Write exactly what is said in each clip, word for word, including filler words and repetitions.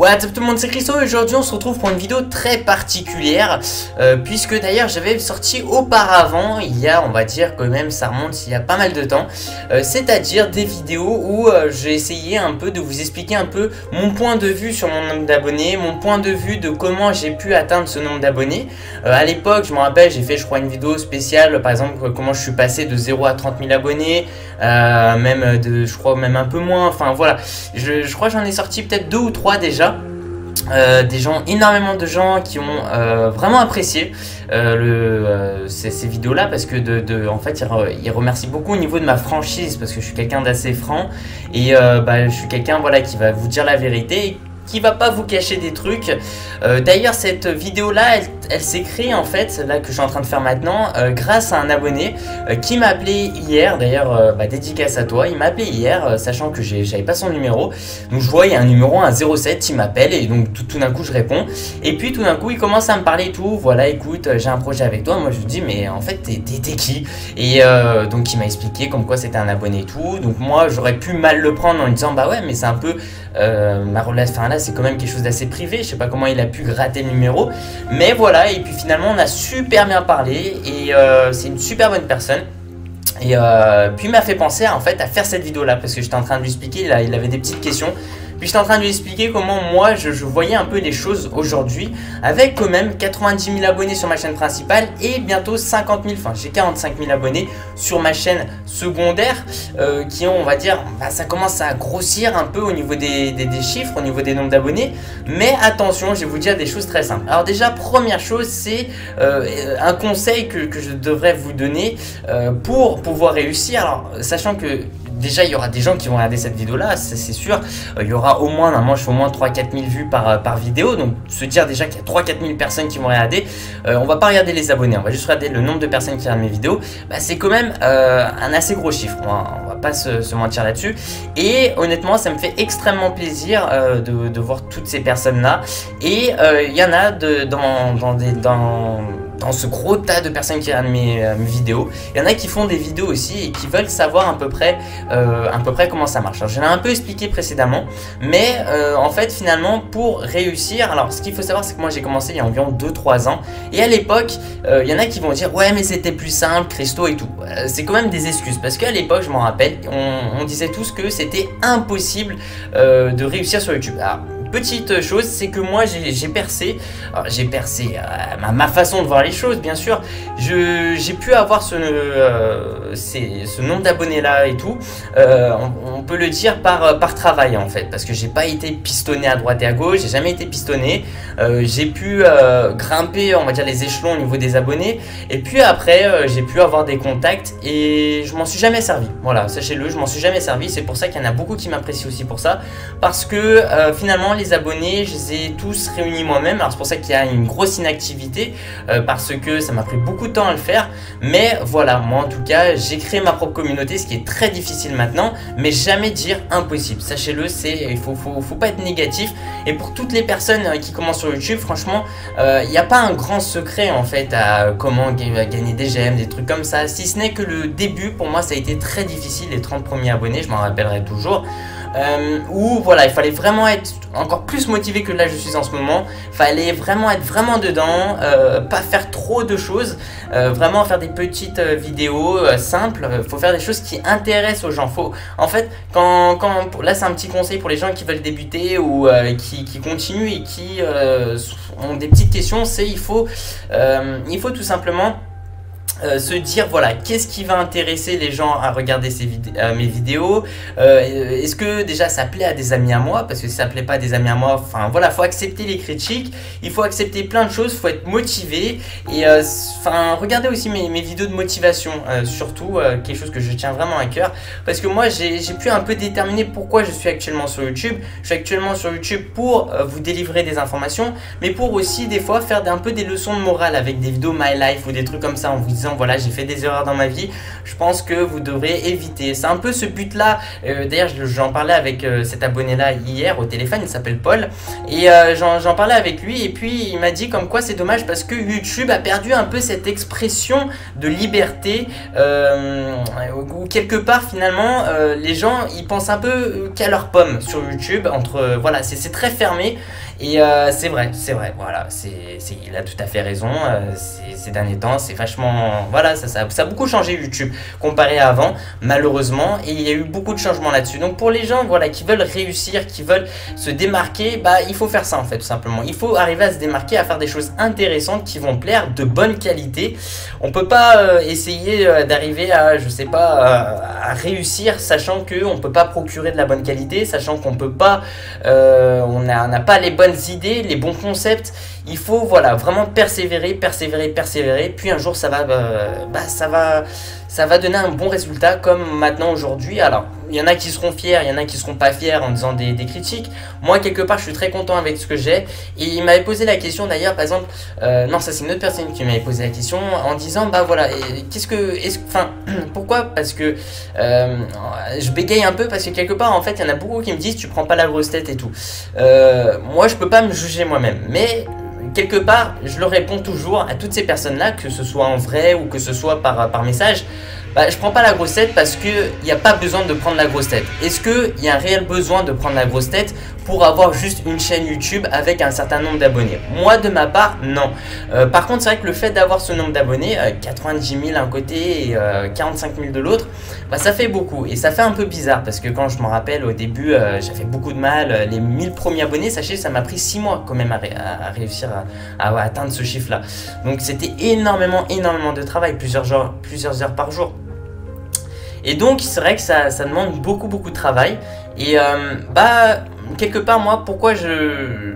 Voilà tout le monde, c'est Christo et aujourd'hui on se retrouve pour une vidéo très particulière euh, puisque d'ailleurs j'avais sorti auparavant, il y a on va dire quand même ça remonte il y a pas mal de temps, euh, c'est-à-dire des vidéos où euh, j'ai essayé un peu de vous expliquer un peu mon point de vue sur mon nombre d'abonnés, mon point de vue de comment j'ai pu atteindre ce nombre d'abonnés. Euh, à l'époque je me rappelle j'ai fait je crois une vidéo spéciale par exemple comment je suis passé de zéro à trente mille abonnés, euh, même de je crois même un peu moins, enfin voilà, je, je crois que j'en ai sorti peut-être deux ou trois déjà. Euh, des gens, énormément de gens qui ont euh, vraiment apprécié euh, le, euh, ces, ces vidéos là parce que de, de, en fait ils, re, ils remercient beaucoup au niveau de ma franchise parce que je suis quelqu'un d'assez franc et euh, bah, je suis quelqu'un voilà, qui va vous dire la vérité et qui va pas vous cacher des trucs. Euh, D'ailleurs cette vidéo là elle, elle s'est créée en fait là que je suis en train de faire maintenant euh, grâce à un abonné euh, qui m'a appelé hier. D'ailleurs euh, bah, dédicace à toi, il m'a appelé hier euh, sachant que j'avais pas son numéro, donc je vois il y a un numéro, un zéro sept, il m'appelle et donc tout, tout d'un coup je réponds et puis tout d'un coup il commence à me parler et tout, voilà écoute j'ai un projet avec toi. Moi je lui dis mais en fait t'es qui? Et euh, donc il m'a expliqué comme quoi c'était un abonné et tout, donc moi j'aurais pu mal le prendre en lui disant bah ouais mais c'est un peu euh, ma relation, enfin là c'est quand même quelque chose d'assez privé, je sais pas comment il a pu gratter le numéro, mais voilà. Et puis finalement on a super bien parlé et euh, c'est une super bonne personne. Et euh, puis il m'a fait penser à, en fait à faire cette vidéo là parce que j'étais en train de lui expliquer, là, il avait des petites questions. Puis j'étais en train de lui expliquer comment moi je, je voyais un peu les choses aujourd'hui avec quand même quatre-vingt-dix mille abonnés sur ma chaîne principale et bientôt cinquante mille, enfin j'ai quarante-cinq mille abonnés sur ma chaîne secondaire euh, qui ont on va dire, bah, ça commence à grossir un peu au niveau des, des, des chiffres, au niveau des nombres d'abonnés. Mais attention, je vais vous dire des choses très simples. Alors déjà première chose c'est euh, un conseil que, que je devrais vous donner euh, pour pouvoir réussir. Alors sachant que déjà il y aura des gens qui vont regarder cette vidéo là, c'est sûr, euh, il y aura au moins, moi je fais au moins trois à quatre mille vues par, par vidéo, donc se dire déjà qu'il y a trois à quatre mille personnes qui vont regarder, euh, on va pas regarder les abonnés, on va juste regarder le nombre de personnes qui regardent mes vidéos, bah, c'est quand même euh, un assez gros chiffre, on va, on va pas se, se mentir là-dessus, et honnêtement ça me fait extrêmement plaisir euh, de, de voir toutes ces personnes là, et il euh, y en a de, dans, dans des... Dans, dans ce gros tas de personnes qui regardent mes, euh, mes vidéos, il y en a qui font des vidéos aussi et qui veulent savoir à peu près, euh, à peu près comment ça marche. Alors je l'ai un peu expliqué précédemment, mais euh, en fait finalement pour réussir, alors ce qu'il faut savoir c'est que moi j'ai commencé il y a environ deux trois ans et à l'époque euh, il y en a qui vont dire ouais mais c'était plus simple Christo et tout. Euh, c'est quand même des excuses parce qu'à l'époque je m'en rappelle, on, on disait tous que c'était impossible euh, de réussir sur YouTube. Alors, petite chose, c'est que moi j'ai percé, j'ai percé à ma, ma façon de voir les choses bien sûr, j'ai pu avoir ce, euh, ces, ce nombre d'abonnés là et tout, euh, on, on peut le dire par, par travail en fait, parce que j'ai pas été pistonné à droite et à gauche, j'ai jamais été pistonné, euh, j'ai pu euh, grimper on va dire les échelons au niveau des abonnés et puis après euh, j'ai pu avoir des contacts et je m'en suis jamais servi, voilà sachez-le, je m'en suis jamais servi, c'est pour ça qu'il y en a beaucoup qui m'apprécient aussi pour ça, parce que euh, finalement les abonnés je les ai tous réunis moi-même. Alors c'est pour ça qu'il y a une grosse inactivité euh, parce que ça m'a pris beaucoup de temps à le faire, mais voilà, moi en tout cas j'ai créé ma propre communauté, ce qui est très difficile maintenant, mais jamais dire impossible, sachez-le, c'est il faut, faut, faut pas être négatif. Et pour toutes les personnes euh, qui commencent sur YouTube, franchement il euh, n'y a pas un grand secret en fait à comment gagner des j'aime, des trucs comme ça, si ce n'est que le début pour moi ça a été très difficile, les trente premiers abonnés, je m'en rappellerai toujours. Euh, où voilà, il fallait vraiment être encore plus motivé que là je suis en ce moment, fallait vraiment être vraiment dedans, euh, pas faire trop de choses, euh, vraiment faire des petites euh, vidéos euh, simples, euh, faut faire des choses qui intéressent aux gens. Faut, en fait, quand, quand là c'est un petit conseil pour les gens qui veulent débuter ou euh, qui, qui continuent et qui euh, ont des petites questions, c'est il faut, euh, il faut tout simplement Euh, se dire voilà qu'est-ce qui va intéresser les gens à regarder ces vid euh, mes vidéos, euh, est-ce que déjà ça plaît à des amis à moi, parce que si ça plaît pas à des amis à moi, enfin voilà, faut accepter les critiques, il faut accepter plein de choses, faut être motivé et enfin euh, regardez aussi mes, mes vidéos de motivation, euh, surtout euh, quelque chose que je tiens vraiment à cœur, parce que moi j'ai pu un peu déterminer pourquoi je suis actuellement sur YouTube. Je suis actuellement sur YouTube pour euh, vous délivrer des informations, mais pour aussi des fois faire un peu des leçons de morale avec des vidéos My Life ou des trucs comme ça en vous disant disant voilà j'ai fait des erreurs dans ma vie, je pense que vous devrez éviter. C'est un peu ce but là, euh, d'ailleurs j'en parlais avec euh, cet abonné là hier au téléphone, il s'appelle Paul, et euh, j'en parlais avec lui et puis il m'a dit comme quoi c'est dommage parce que YouTube a perdu un peu cette expression de liberté, euh, où quelque part finalement euh, les gens ils pensent un peu qu'à leur pomme sur YouTube, entre euh, voilà c'est très fermé. Et euh, c'est vrai, c'est vrai, voilà, c'est, il a tout à fait raison, euh, ces derniers temps, c'est vachement, voilà, ça, ça, ça a beaucoup changé YouTube comparé à avant, malheureusement, et il y a eu beaucoup de changements là-dessus. Donc pour les gens, voilà, qui veulent réussir, qui veulent se démarquer, bah il faut faire ça en fait, tout simplement. Il faut arriver à se démarquer, à faire des choses intéressantes qui vont plaire, de bonne qualité. On peut pas euh, essayer euh, d'arriver à, je sais pas, euh, à réussir, sachant que on peut pas procurer de la bonne qualité, sachant qu'on peut pas, euh, on n'a on n'a pas les bonnes idées, les bons concepts. Il faut voilà vraiment persévérer, persévérer, persévérer. Puis un jour ça va, euh, bah ça va, ça va donner un bon résultat comme maintenant aujourd'hui. Alors il y en a qui seront fiers, il y en a qui seront pas fiers en disant des, des critiques. Moi quelque part je suis très content avec ce que j'ai. Et il m'avait posé la question d'ailleurs par exemple, euh, non ça c'est une autre personne qui m'avait posé la question en disant bah voilà qu'est-ce que, est-ce, enfin pourquoi parce que euh, je bégaye un peu parce que quelque part en fait il y en a beaucoup qui me disent tu prends pas la grosse tête et tout. Euh, moi je peux pas me juger moi-même, mais quelque part, je le réponds toujours à toutes ces personnes-là, que ce soit en vrai ou que ce soit par, par message. Bah, je prends pas la grosse tête parce qu'il n'y a pas besoin de prendre la grosse tête. Est-ce qu'il y a un réel besoin de prendre la grosse tête pour avoir juste une chaîne YouTube avec un certain nombre d'abonnés? Moi, de ma part, non. Euh, par contre, c'est vrai que le fait d'avoir ce nombre d'abonnés, euh, quatre-vingt-dix mille d'un côté et euh, quarante-cinq mille de l'autre, bah, ça fait beaucoup. Et ça fait un peu bizarre parce que quand je me rappelle au début, euh, j'avais beaucoup de mal. Les mille premiers abonnés, sachez, ça m'a pris six mois quand même à, ré à, à réussir à, à atteindre ce chiffre-là. Donc, c'était énormément, énormément de travail, plusieurs heures, plusieurs heures par jour. Et donc c'est vrai que ça, ça demande beaucoup beaucoup de travail. Et euh, bah quelque part moi pourquoi je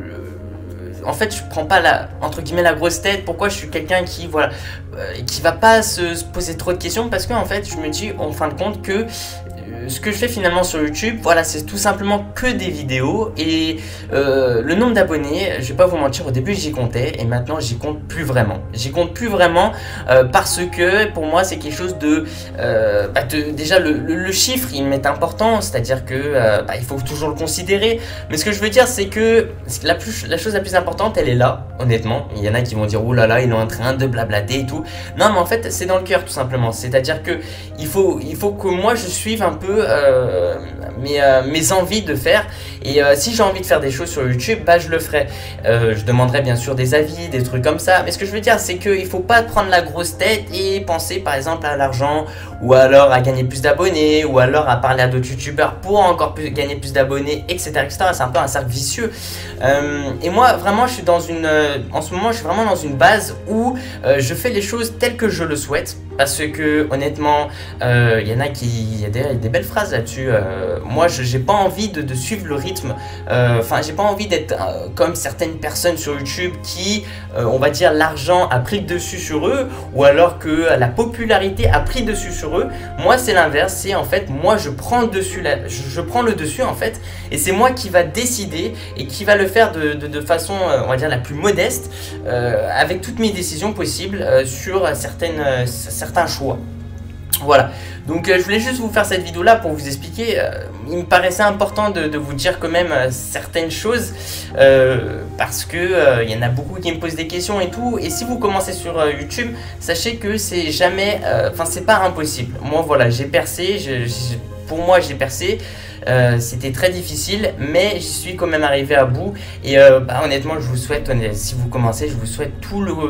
en fait je prends pas la entre guillemets la grosse tête, pourquoi je suis quelqu'un qui voilà euh, qui va pas se, se poser trop de questions, parce que en fait je me dis en fin de compte que ce que je fais finalement sur YouTube, voilà, c'est tout simplement que des vidéos. Et euh, le nombre d'abonnés, je vais pas vous mentir, au début j'y comptais et maintenant j'y compte plus vraiment. J'y compte plus vraiment euh, parce que pour moi c'est quelque chose de, euh, bah de déjà le, le, le chiffre il m'est important, c'est-à-dire que euh, bah, il faut toujours le considérer. Mais ce que je veux dire c'est que la, plus, la chose la plus importante elle est là, honnêtement. Il y en a qui vont dire oh là là, il est en train de blablater et tout. Non mais en fait c'est dans le cœur tout simplement. C'est-à-dire que il faut, il faut que moi je suive un peu Euh, mes, euh, mes envies de faire. Et euh, si j'ai envie de faire des choses sur YouTube, bah je le ferai. Euh, je demanderai bien sûr des avis, des trucs comme ça. Mais ce que je veux dire, c'est qu'il ne faut pas prendre la grosse tête et penser par exemple à l'argent, ou alors à gagner plus d'abonnés, ou alors à parler à d'autres youtubeurs pour encore plus, gagner plus d'abonnés, et cetera et cetera. C'est un peu un cercle vicieux. Euh, et moi, vraiment, je suis dans une... Euh, en ce moment, je suis vraiment dans une base où euh, je fais les choses telles que je le souhaite. Parce que honnêtement, il euh, y en a qui... Il y a des, des belles phrases là-dessus. Euh, moi, je n'ai pas envie de, de suivre le rythme. Enfin, euh, j'ai pas envie d'être euh, comme certaines personnes sur YouTube qui, euh, on va dire, l'argent a pris le dessus sur eux, ou alors que la popularité a pris dessus sur eux. Moi, c'est l'inverse. C'est en fait, moi, je prends le dessus, là, je, je prends le dessus en fait, et c'est moi qui va décider et qui va le faire de, de, de façon, euh, on va dire, la plus modeste, euh, avec toutes mes décisions possibles euh, sur certaines, euh, certains choix. Voilà, donc euh, je voulais juste vous faire cette vidéo là pour vous expliquer, euh, il me paraissait important de, de vous dire quand même euh, certaines choses, euh, parce que euh, il y en a beaucoup qui me posent des questions et tout, et si vous commencez sur euh, YouTube, sachez que c'est jamais, enfin euh, c'est pas impossible. Moi voilà, j'ai percé, je, je, pour moi j'ai percé. Euh, c'était très difficile, mais j'y suis quand même arrivé à bout. Et euh, bah, honnêtement, je vous souhaite, si vous commencez, je vous souhaite tout le...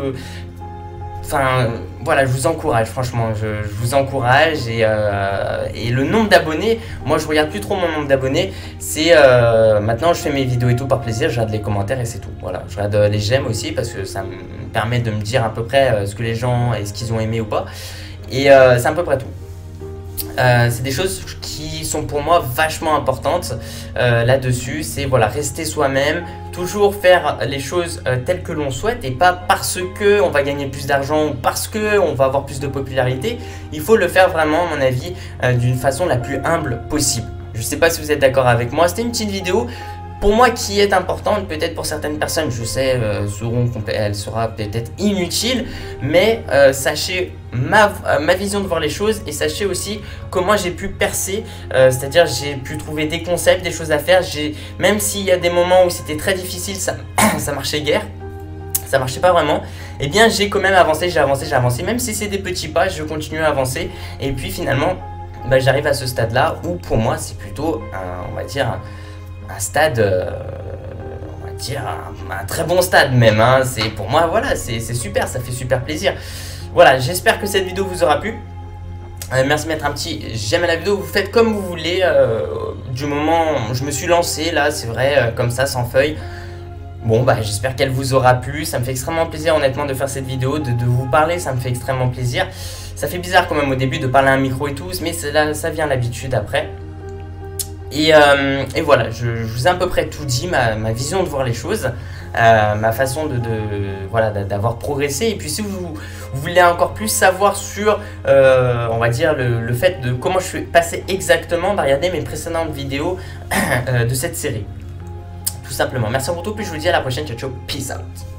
Enfin, voilà, je vous encourage, franchement, je, je vous encourage. Et, euh, et le nombre d'abonnés, moi je regarde plus trop mon nombre d'abonnés. C'est euh, maintenant, je fais mes vidéos et tout par plaisir, je regarde les commentaires et c'est tout. Voilà, je regarde les j'aime aussi parce que ça me permet de me dire à peu près ce que les gens, est-ce qu'ils ont aimé ou pas. Et euh, c'est à peu près tout. Euh, c'est des choses qui sont pour moi vachement importantes euh, là-dessus. C'est voilà, rester soi-même, toujours faire les choses euh, telles que l'on souhaite et pas parce que on va gagner plus d'argent ou parce que on va avoir plus de popularité. Il faut le faire vraiment, à mon avis, euh, d'une façon la plus humble possible. Je sais pas si vous êtes d'accord avec moi. C'était une petite vidéo. pour moi qui est importante, peut-être pour certaines personnes, je sais, euh, seront, elle sera peut-être inutile, mais euh, sachez ma, euh, ma vision de voir les choses et sachez aussi comment j'ai pu percer, euh, c'est-à-dire j'ai pu trouver des concepts, des choses à faire, même s'il y a des moments où c'était très difficile, ça, ça marchait guère, ça marchait pas vraiment, et eh bien j'ai quand même avancé, j'ai avancé, j'ai avancé, même si c'est des petits pas, je continue à avancer, et puis finalement, bah, j'arrive à ce stade-là où pour moi c'est plutôt, un, on va dire, un, un stade, euh, on va dire, un, un très bon stade même, hein. C'est pour moi, voilà, c'est super, ça fait super plaisir. Voilà, j'espère que cette vidéo vous aura plu. Euh, merci de mettre un petit j'aime à la vidéo, vous faites comme vous voulez, euh, du moment où je me suis lancé, là, c'est vrai, euh, comme ça, sans feuille. Bon, bah, j'espère qu'elle vous aura plu, ça me fait extrêmement plaisir, honnêtement, de faire cette vidéo, de, de vous parler, ça me fait extrêmement plaisir. Ça fait bizarre quand même au début de parler à un micro et tout, mais là, ça vient l'habitude après. Et, euh, et voilà, je, je vous ai à peu près tout dit, ma, ma vision de voir les choses, euh, ma façon de, de voilà, d'avoir progressé. Et puis si vous, vous voulez encore plus savoir sur, euh, on va dire, le, le fait de comment je suis passé exactement, bah, regardez mes précédentes vidéos euh, de cette série. Tout simplement. Merci pour tout, puis je vous dis à la prochaine. Ciao, ciao, peace out.